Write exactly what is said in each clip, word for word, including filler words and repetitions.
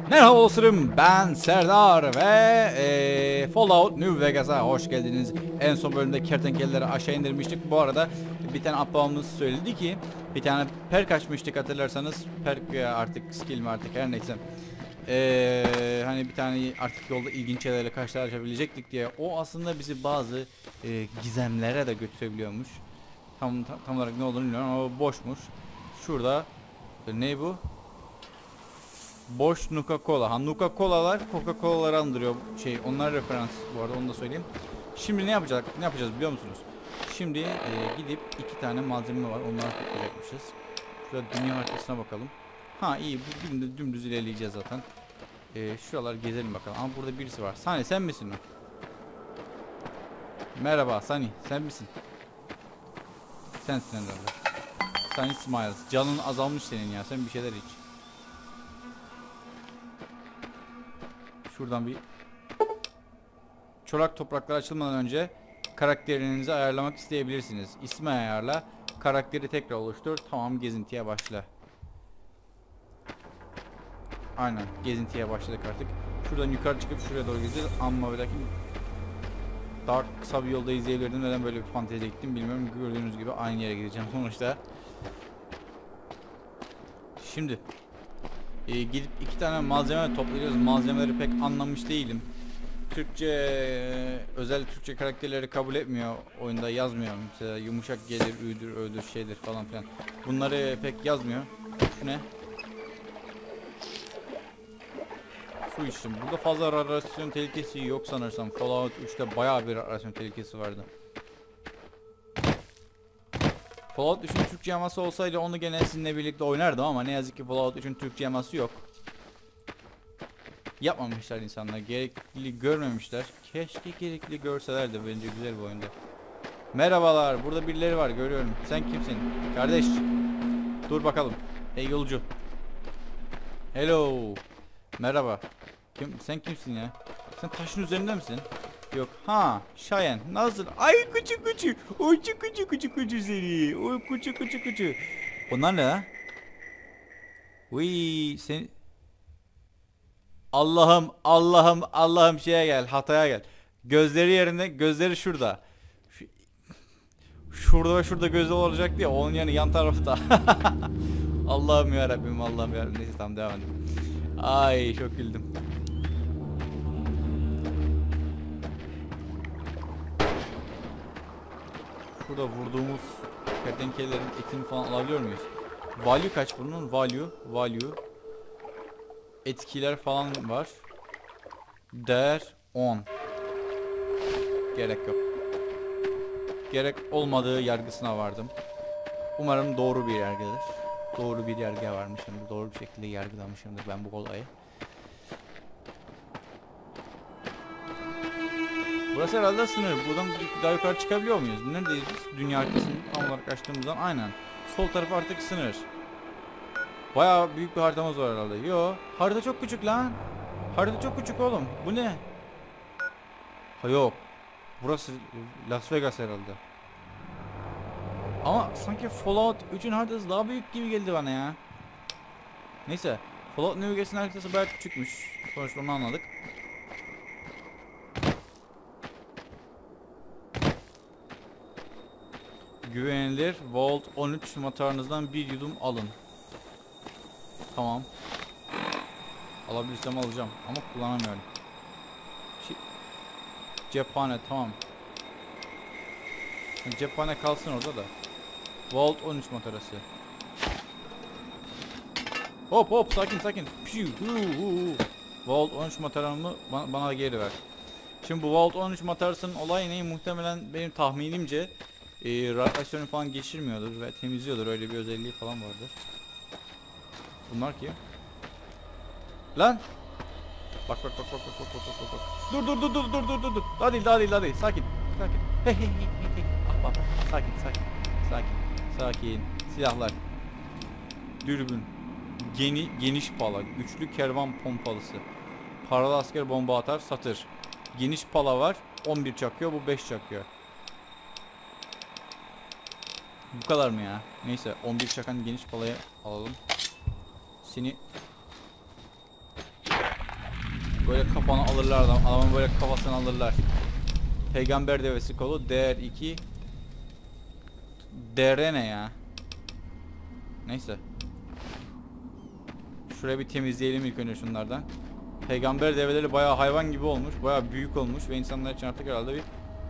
Merhaba dostlarım, ben Serdar ve ee, Fallout New Vegas'a hoş geldiniz. En son bölümde kertenkeleleri aşağı indirmiştik. Bu arada bir tane ablamız söyledi ki bir tane perk açmıştık, hatırlarsanız. Perk artık skill mi artık, her neyse. Ee, hani bir tane artık yolda ilginç şeylerle karşılaşabilecektik diye. O aslında bizi bazı e, gizemlere de götürebiliyormuş. Tam, tam, tam olarak ne olduğunu bilmiyorum ama boşmuş. Şurada ne bu? Boş Nuka Cola. Ha, Nuka Cola'lar Coca Cola'ları andırıyor. Şey, onlar referans bu arada, onu da söyleyeyim. Şimdi ne yapacak? Ne yapacağız biliyor musunuz? Şimdi e, gidip iki tane malzeme var. Onları toplayacakmışız. Şurada dünya haritasına bakalım. Ha iyi, bugün de dümdüz ilerleyeceğiz zaten. E, şuralar gezelim bakalım. Ama burada birisi var. Sani, sen misin o? Merhaba Sani, sen misin? Sensin herhalde. Sani Smiles. Canın azalmış senin ya. Sen bir şeyler iç. Şuradan bir çorak topraklar açılmadan önce karakterinizi ayarlamak isteyebilirsiniz. İsmi ayarla, karakteri tekrar oluştur. Tamam, gezintiye başla. Aynen, gezintiye başladık artık. Şuradan yukarı çıkıp şuraya doğru gideceğiz. Ama ve lakin daha kısa bir yolda izleyebilirdim. Neden böyle bir fanteziye gittim bilmiyorum. Gördüğünüz gibi aynı yere gideceğim sonuçta. Şimdi e, gidip iki tane malzeme toplayacağız. Malzemeleri pek anlamış değilim. Türkçe, özel Türkçe karakterleri kabul etmiyor oyunda, yazmıyor. Mesela yumuşak gelir, üdür, ödür, şeydir falan filan. Bunları pek yazmıyor. Şu ne? Su içtim. Burada fazla radyasyon tehlikesi yok sanırsam. Fallout üçte bayağı bir radyasyon tehlikesi vardı. Fallout üçün Türkçe yaması olsaydı onu gene sizinle birlikte oynardım ama ne yazık ki Fallout üçün Türkçe yaması yok. Yapmamışlar insanlar. Gerekli görmemişler. Keşke gerekli görselerdi, bence güzel bir oyunda. Merhabalar. Burada birileri var, görüyorum. Sen kimsin? Kardeş. Dur bakalım. Ey yolcu. Hello. Merhaba. Kim? Sen kimsin ya? Sen taşın üzerinde misin? Yok. Ha. Şayen. Nasıl? Ay küçük küçük. Oy küçük küçük küçük küçük seni. Oy küçük küçük küçük. Onlar ne ha? Uy sen... Allah'ım, Allah'ım, Allah'ım, şeye gel, hataya gel. Gözleri yerinde, gözleri şurada. Şu, şurada ve şurada gözü olacak diye, onun yani yan tarafta. Allah'ım ya Rabbim, Allah'ım ya Rabbim. Neyse, tamam, devam edelim. Ay çok güldüm. Şurada vurduğumuz kertenkelelerin etini falan alabiliyor muyuz? Value kaç bunun? Value, value. Etkiler falan var. Değer on. Gerek yok. Gerek olmadığı yargısına vardım. Umarım doğru bir yargıdır. Doğru bir yargıya varmışımdır. Doğru bir şekilde yargılamışımdır ben bu olayı. Burası herhalde sınır. Buradan daha yukarı çıkabiliyor muyuz? Neredeyiz biz? Dünya haritasını tam olarak açtığımızdan aynen. Sol taraf artık sınır. Bayağı büyük bir haritamız var herhalde. Yo, harita çok küçük lan. Harita çok küçük oğlum. Bu ne? Ha yok. Burası Las Vegas herhalde. Ama sanki Fallout üçün haritası daha büyük gibi geldi bana ya. Neyse. Fallout New Vegas'ın haritası bayağı küçükmüş. Sonuçta onu anladık. Güvenilir Vault on üç motorunuzdan bir yudum alın. Tamam. Alabilirsem alacağım ama kullanamıyorum. Şey, cephane, tamam. Cephane kalsın orada da. Vault on üç matarası. Hop hop, sakin sakin. Piu, hu, hu, hu. Vault on üç mataramı bana, bana geri ver. Şimdi bu Vault on üç matarasının olayı ne? Muhtemelen benim tahminimce e, radyasyonu falan geçirmiyordur ve temizliyordur. Öyle bir özelliği falan vardır. Bunlar kim? Lan! Bak bak bak bak bak bak bak bak bak. Dur dur dur dur dur dur dur dur. Daha değil, daha değil, daha değil. Sakin. Sakin. Hey hey hey hey. Ah bak. Sakin sakin. Sakin. Sakin. Silahlar. Dürbün. Geni, geniş pala. Güçlü kervan pompalısı. Paralı asker bomba atar, satır. Geniş pala var. on bir çakıyor, bu beş çakıyor. Bu kadar mı ya? Neyse, on bir çakan geniş palayı alalım. Seni Böyle kafanı alırlar adam. Adamın böyle kafasını alırlar. Peygamber devesi kolu. D R iki. D R ne ya? Neyse. Şuraya bir temizleyelim ilk önce şunlardan. Peygamber develeri bayağı hayvan gibi olmuş. Bayağı büyük olmuş ve insanlar için artık herhalde bir...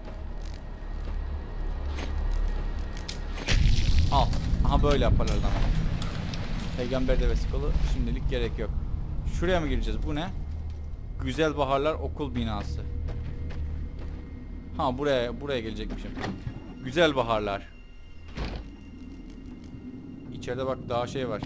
Al. Aha böyle yaparlar adam. Peygamber devesi kolu şimdilik gerek yok. Şuraya mı gireceğiz? Bu ne? Güzel Baharlar Okul Binası. Ha buraya buraya gelecekmişim. Güzel Baharlar. İçeride bak daha şey var.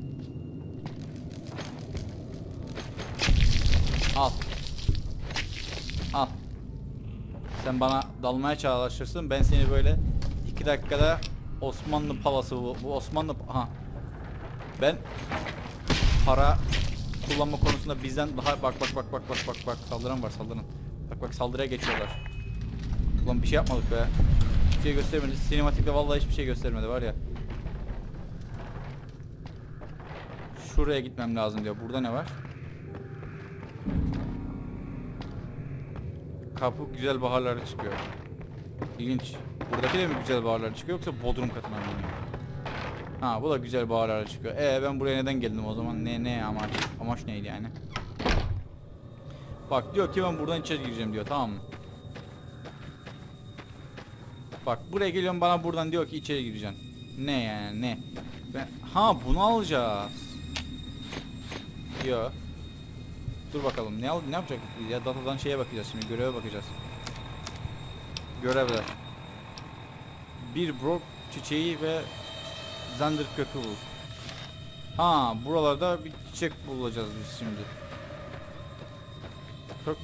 Al. Al. Sen bana dalmaya çalışırsın. Ben seni böyle iki dakikada Osmanlı palası bu, bu Osmanlı aha. Ben para kullanma konusunda bizden daha bak bak bak bak bak bak bak saldıran var saldıran. Bak bak saldırıya geçiyorlar. Ulan bir şey yapmadık be. Hiçbir şey göstermedi. Sinematikte vallahi hiçbir şey göstermedi var ya. Şuraya gitmem lazım diyor. Burada ne var? Kapı Güzel Baharlara çıkıyor. İlginç. Buradaki de mi Güzel Baharlara çıkıyor yoksa Bodrum katına mı iniyor? Ha bu da Güzel Baharlara çıkıyor. Ee ben buraya neden geldim o zaman? Ne ne amaç? Amaç neydi yani? Bak diyor ki ben buradan içeri gireceğim diyor, tamam mı? Bak buraya geliyorum, bana buradan diyor ki içeri gireceksin. Ne yani ne? Ben ha bunu alacağız. Diyor. Dur bakalım ne al ne yapacak biz ya, datadan şeye bakacağız şimdi, göreve bakacağız. Görevler. Bir brok çiçeği ve zander kökü bul. Ha buralarda bir çiçek bulacağız biz şimdi. Kök.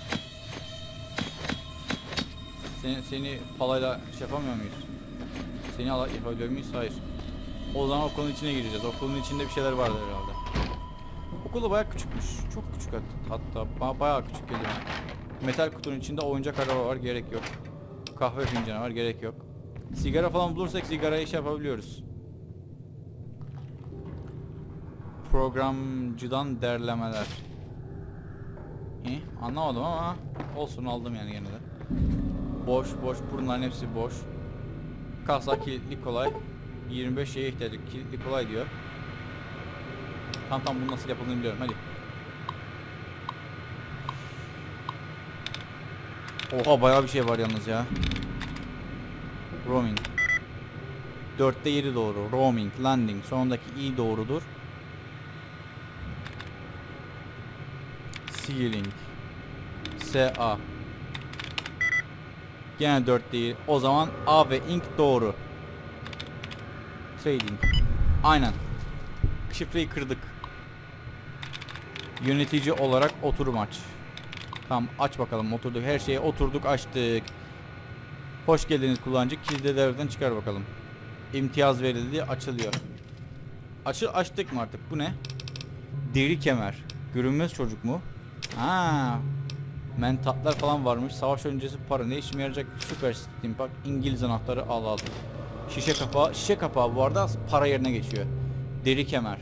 Seni, seni palayla şey yapamıyor muyuz? Seni ala yapabiliyor muyuz? Hayır. O zaman okulun içine gireceğiz. Okulun içinde bir şeyler vardı herhalde. Okul da bayağı küçükmüş. Çok küçük hatta. Ba bayağı küçük geliyor. Metal kutunun içinde oyuncak araba var. Gerek yok. Kahve fincanı var. Gerek yok. Sigara falan bulursak sigaraya iş yapabiliyoruz. Programcıdan derlemeler. İyi, anlamadım ama olsun, aldım yani gene de. Boş boş, bunların hepsi boş. Kasa kilitli kolay. yirmi beş şeye ihtiyacı, kilitli kolay diyor. Tam tam bunu nasıl yapıldığını biliyorum, hadi. Oha bayağı bir şey var yalnız ya. Roaming. dörtte yedi doğru. Roaming, landing. Sonundaki i doğrudur. Sealing. S A. Gene dört değil. O zaman A ve ink doğru. Trading. Aynen. Şifreyi kırdık. Yönetici olarak oturum aç. Tamam aç bakalım, oturduk. Her şeye oturduk, açtık. Hoş geldiniz kullanıcı. Kilidi devreden çıkar bakalım. İmtiyaz verildi, açılıyor. Açı açtık mı artık? Bu ne? Deri kemer. Görünmez çocuk mu? Ha. Mentatlar falan varmış. Savaş öncesi para. Ne işime yarayacak? Süper Steampunk. İngiliz anahtarı al al. Şişe kapağı. Şişe kapağı bu arada para yerine geçiyor. Deri kemer.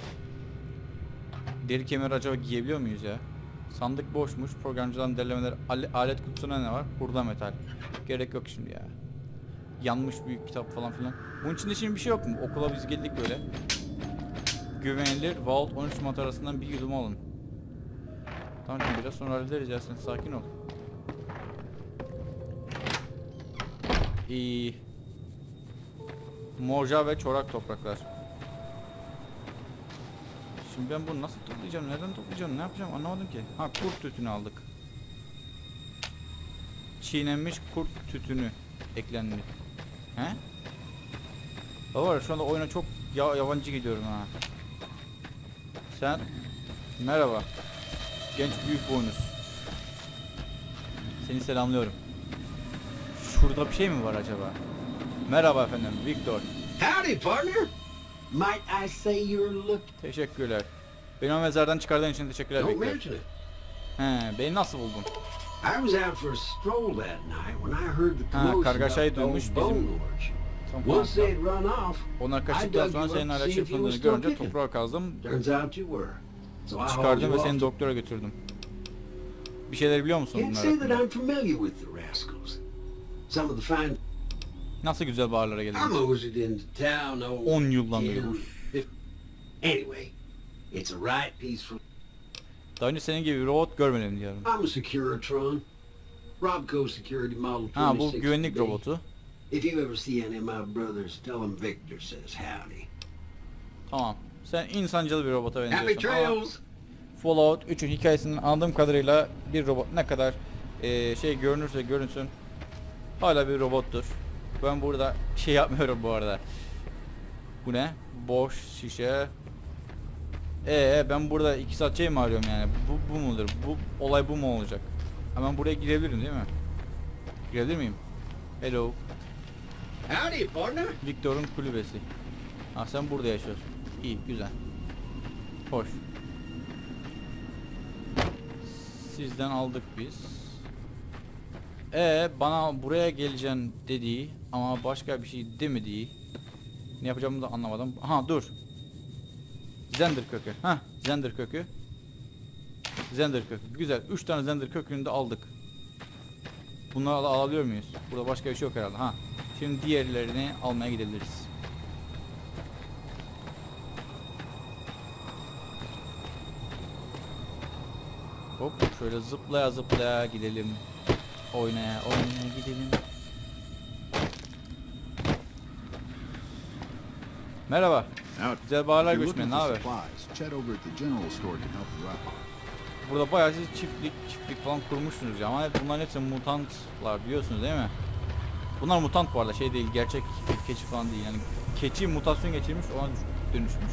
Deri kemer acaba giyebiliyor muyuz ya? Sandık boşmuş. Programcıdan derlemeler. Alet kutusuna ne var? Hurda metal. Gerek yok şimdi ya. Yanmış büyük kitap falan filan. Bunun içinde şimdi bir şey yok mu? Okula biz geldik böyle. Güvenilir Vault on üç matarasından bir yudum alın. Tamam şimdi biraz sonra hallederiz ya, sen sakin ol. İyi. Morja ve çorak topraklar. Şimdi ben bunu nasıl toplayacağım? Nereden toplayacağım? Ne yapacağım? Anlamadım ki. Ha kurt tütünü aldık. Çiğnenmiş kurt tütünü eklendi. He? Baba şu anda oyuna çok ya yabancı gidiyorum ha. Sen merhaba. Genç büyük boynuz. Seni selamlıyorum. Şurada bir şey mi var acaba? Merhaba efendim, Victor. Howdy, partner. Might I say you're look? Teşekkürler. Beni o mezardan çıkardığın için teşekkürler Don't Victor. mention it. He, beni nasıl buldun? I was out for a stroll that night when I heard the Ha, commotion kargaşayı up the duymuş old bizim. bone lodge. Tamam, Once they had run off, onlar I kaçtıktan dug sonra you senin up to hala see if you çırpındığını were still görünce kicking. toprağa kazdım. Turns out you were. So I hauled Çıkardım you ve off seni to... doktora götürdüm. Bir şeyler biliyor musun Can't bunlar say that hakkında? I'm familiar with the rascals. Some of the fine. Nasıl güzel baharlara I geldiniz? moseyed into town. Oh, on yıldan beri ten, bu. fifteen. Anyway, it's a right peaceful. Daha önce senin gibi bir robot görmedim diyorum. I'm a Securitron. Robco Security Model Ha, bu twenty-six güvenlik today. robotu. If you ever see any of my brothers, tell them Victor says howdy. Tamam. Sen insancıl bir robota Happy benziyorsun ama trails. Fallout üçün hikayesinin anladığım kadarıyla bir robot ne kadar eee, şey görünürse görünsün hala bir robottur. Ben burada şey yapmıyorum bu arada. Bu ne? Boş şişe. Ee ben burada iki saat şey mi arıyorum yani? Bu, bu mudur? Bu olay bu mu olacak? Hemen buraya girebilirim değil mi? Girebilir miyim? Hello. Howdy, partner. Victor'un kulübesi. Ha sen burada yaşıyorsun. İyi, güzel. Hoş. Sizden aldık biz. Ee bana buraya geleceğim dediği ama başka bir şey demediği. Ne yapacağımı da anlamadım. Ha dur. Zender kökü. Ha, Zender kökü. Zender kökü. Güzel. üç tane Zender kökünü de aldık. Bunları da alabiliyor muyuz? Burada başka bir şey yok herhalde. Ha. Şimdi diğerlerini almaya gidebiliriz. Hop şöyle zıplaya zıplaya gidelim. Oynaya oynaya gidelim. Merhaba. Out. Güzel baharlar If you're göçmeni. Ne looking for haber? supplies, chat over at the general store can help you out. Burada bayağı siz çiftlik çiftlik falan kurmuşsunuz ya ama hep bunların hepsi mutantlar biliyorsunuz değil mi? Bunlar mutant bu arada şey değil gerçek keçi falan değil yani keçi mutasyon geçirmiş ona düş- dönüşmüş.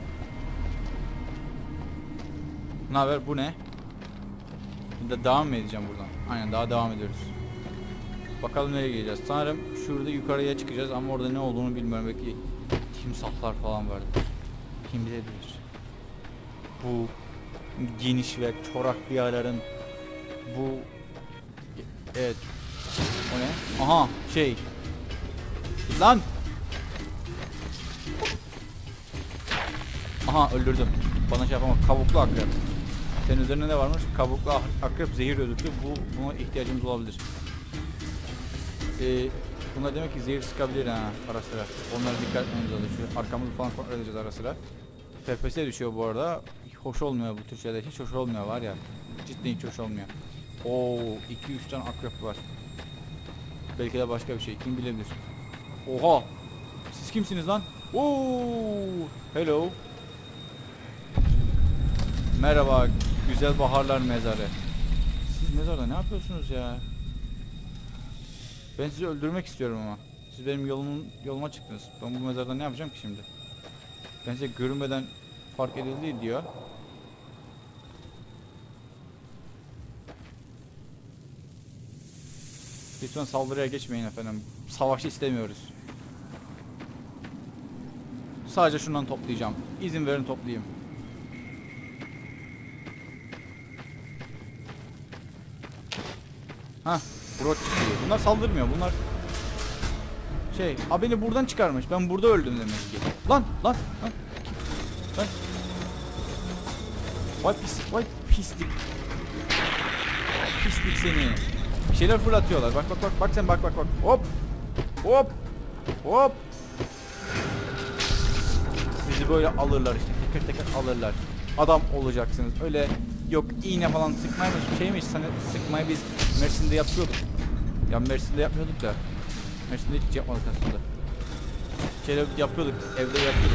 Ne haber bu ne? Şimdi devam mı edeceğim buradan? Aynen daha devam ediyoruz. Bakalım nereye gideceğiz. Sanırım şurada yukarıya çıkacağız ama orada ne olduğunu bilmiyorum belki timsahlar falan vardır. Kim bilebilir? Bu geniş ve çorak diyarların bu evet o ne? Aha şey lan aha öldürdüm bana şey yapamam kabuklu akrep senin üzerinde ne varmış kabuklu akrep zehir özütü bu buna ihtiyacımız olabilir ee, bunlar demek ki zehir sıkabilir ha ara sıra onlara dikkat etmemiz lazım şu arkamızı falan kontrol edeceğiz ara sıra F P S düşüyor bu arada. Hoş olmuyor bu tür şeyler. Hiç hoş olmuyor var ya. Cidden hiç hoş olmuyor. Oo, iki üç tane akrep var. Belki de başka bir şey. Kim bilebilir. Oha! Siz kimsiniz lan? Oo! Hello. Merhaba. Güzel baharlar mezarı. Siz mezarda ne yapıyorsunuz ya? Ben sizi öldürmek istiyorum ama. Siz benim yolumun yoluma çıktınız. Ben bu mezarda ne yapacağım ki şimdi? Ben size görünmeden fark edildi diyor. Lütfen saldırıya geçmeyin efendim. Savaşı istemiyoruz. Sadece şundan toplayacağım. İzin verin toplayayım. Hah, Brock çıkıyor. Bunlar saldırmıyor. Bunlar şey, a beni buradan çıkarmış. Ben burada öldüm demek ki. Lan, lan, lan. Lan. Vay pis, vay pislik. Pislik seni. Bir şeyler fırlatıyorlar. Bak bak bak bak sen bak bak bak. Hop. Hop. Hop. Sizi böyle alırlar işte. Teker teker alırlar. Adam olacaksınız. Öyle yok iğne falan sıkmaymış şeymiş. Sana sıkmayı biz Mersin'de yapıyorduk. Ya Mersin'de yapmıyorduk da. Mersin'de hiç yapmadık aslında. Şeyler yapıyorduk. Evde yapıyorduk.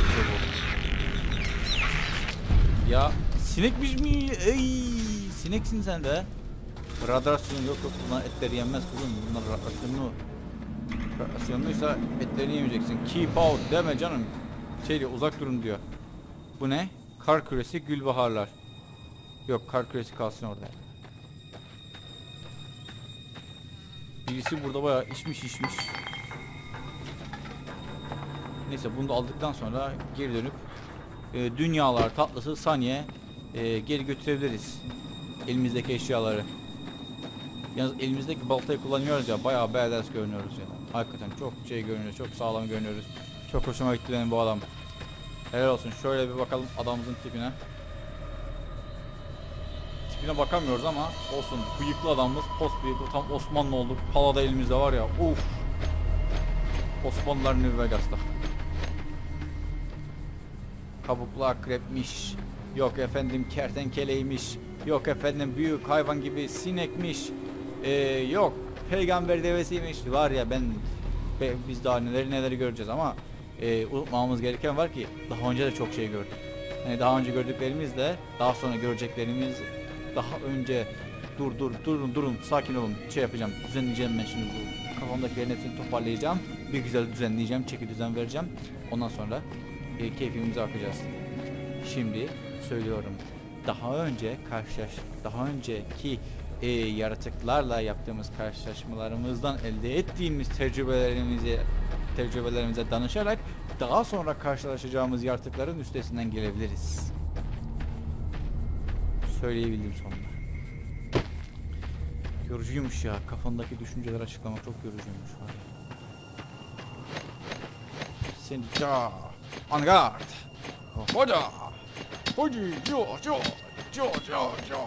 Ya sinekmiş mi? Ey, sineksin sen de. Radyasyon yok yok bunlar etleri yenmez kızım. Bunlar radyasyonlu. Radyasyonluysa etlerini yemeyeceksin. Keep out deme canım. Şey diyor uzak durun diyor. Bu ne? Kar küresi gülbaharlar. Yok kar küresi kalsın orada. Birisi burada bayağı içmiş içmiş. Neyse bunu da aldıktan sonra geri dönüp e, dünyalar tatlısı saniye e, geri götürebiliriz. Elimizdeki eşyaları. Yalnız elimizdeki baltayı kullanıyoruz ya bayağı badass görünüyoruz ya. Hakikaten çok şey görünüyoruz, çok sağlam görünüyoruz. Çok hoşuma gitti benim bu adam. Helal olsun. Şöyle bir bakalım adamımızın tipine. Tipi tipine bakamıyoruz ama olsun. Bıyıklı adamımız, post bıyıklı, tam Osmanlı olduk. Palada elimizde var ya. Uf. Osmanlılar New Vegas'ta. Kabuklu akrepmiş. Yok efendim kertenkeleymiş. Yok efendim büyük hayvan gibi sinekmiş. Ee, yok peygamber devesiymiş. Var ya ben be, biz daha neleri neleri göreceğiz ama e, unutmamamız gereken var ki daha önce de çok şey gördük. Yani daha önce gördüklerimizle daha sonra göreceklerimiz, daha önce dur dur durun durun sakin olun, şey yapacağım, düzenleyeceğim ben şimdi bu kafamdakilerin hepsini toparlayacağım, bir güzel düzenleyeceğim, çeki düzen vereceğim, ondan sonra e, keyfimize bakacağız. Şimdi söylüyorum, daha önce karşılaş daha önceki e, yaratıklarla yaptığımız karşılaşmalarımızdan elde ettiğimiz tecrübelerimizi tecrübelerimize danışarak daha sonra karşılaşacağımız yaratıkların üstesinden gelebiliriz. Söyleyebildim sonunda. Yorucuymuş ya. Kafandaki düşünceleri açıklamak çok yorucuymuş. Sendika. En garde. Hoca. Hoca. Yo yo yo yo yo.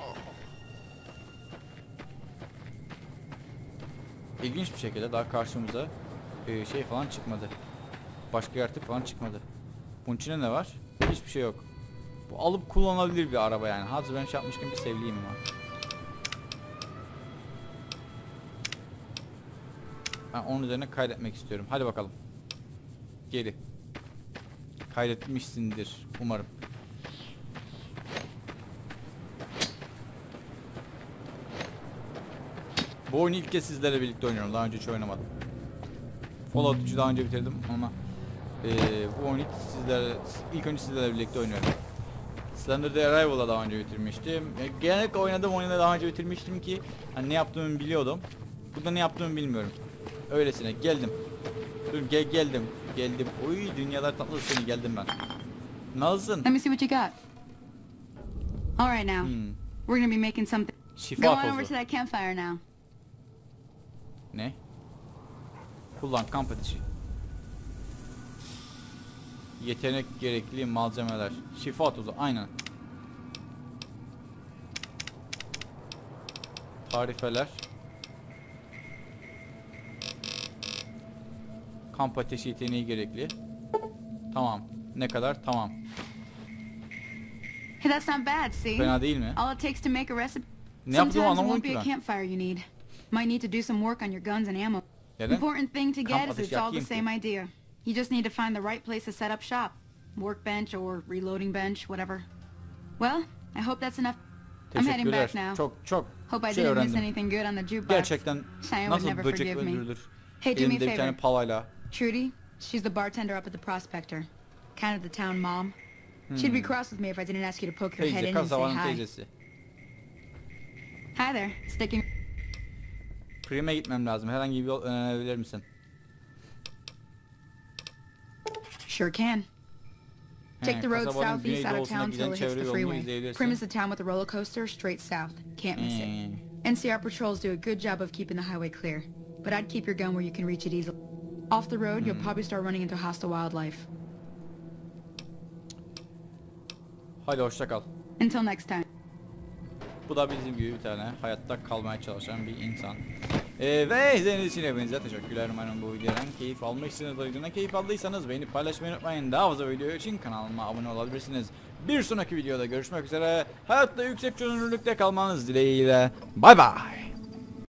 İlginç bir şekilde daha karşımıza e, şey falan çıkmadı. Başka yaratık falan çıkmadı. Bunun içinde ne var? Hiçbir şey yok. Bu alıp kullanılabilir bir araba yani. Hadi ben şey yapmışken bir sevliyim ya. Ben onun üzerine kaydetmek istiyorum. Hadi bakalım. Geri. Kaydetmişsindir umarım. Bu oyunu ilk kez sizlerle birlikte oynuyorum. Daha önce hiç oynamadım. Fallout üçü daha önce bitirdim ama ee, bu oyunu sizlerle, ilk önce sizlerle birlikte oynuyorum. Slender the Arrival'da daha önce bitirmiştim. E, genellikle oynadığım oyunu daha önce bitirmiştim ki hani ne yaptığımı biliyordum. Burada ne yaptığımı bilmiyorum. Öylesine geldim. Dur gel geldim. Geldim. Oy dünyalar tatlı seni geldim ben. Nasılsın? Let me see what you got. All right now. Hmm. We're gonna be making something. Şifa Go on over tozu. to that campfire now. Ne? Kullan kamp ateşi. Yetenek gerekli malzemeler. Şifa tozu aynen. Tarifeler. Kamp ateşi yeteneği gerekli. Tamam. Ne kadar? Tamam. Hey, that's not bad, see? Fena değil mi? All it takes to make a recipe. Ne yaptığımı Sometimes it anlamadım won't be ki a ben. campfire you need. Might need to do some work on your guns and ammo. Neden? Important thing to Kamp get is ateşi it's all the yakayım ki. same idea. You just need to find the right place to set up shop. Workbench or reloading bench, whatever. Well, I hope that's enough. I'm heading Teşekkürler. back now. Çok çok Hope I şey didn't miss öğrendim. anything good on the jukebox. Gerçekten Cheyenne would nasıl never böcek forgive me. öldürülür? Hey, do me a Elimde bir tane favor. palayla. Trudy, she's the bartender up at the Prospector. Kind of the town mom. She'd be cross with me if I didn't ask you to poke your head Teyze, in and say kasabanın hi. teyzesi. Hi there. Sticking. Prim'e gitmem lazım. Herhangi bir yol önerebilir misin? Sure can. Take the road kasabanın southeast out of güneydoğusuna town giden till it hits çevre the yolunu freeway. izleyebilirsin. Prim is the town with the roller coaster, straight south. Can't miss it. Hmm. N C R patrols do a good job of keeping the highway clear, but I'd keep your gun where you can reach it easily. Off the road, you'll probably start running into hostile wildlife. Hadi hoşça kal. Until next time. Bu da bizim gibi bir tane hayatta kalmaya çalışan bir insan. Ee, ve izlediğiniz için hepinize teşekkürler. Umarım bu videodan keyif almışsınızdır. Videodan keyif aldıysanız beğenip paylaşmayı unutmayın. Daha fazla video için kanalıma abone olabilirsiniz. Bir sonraki videoda görüşmek üzere. Hayatta yüksek çözünürlükte kalmanız dileğiyle. Bay bay.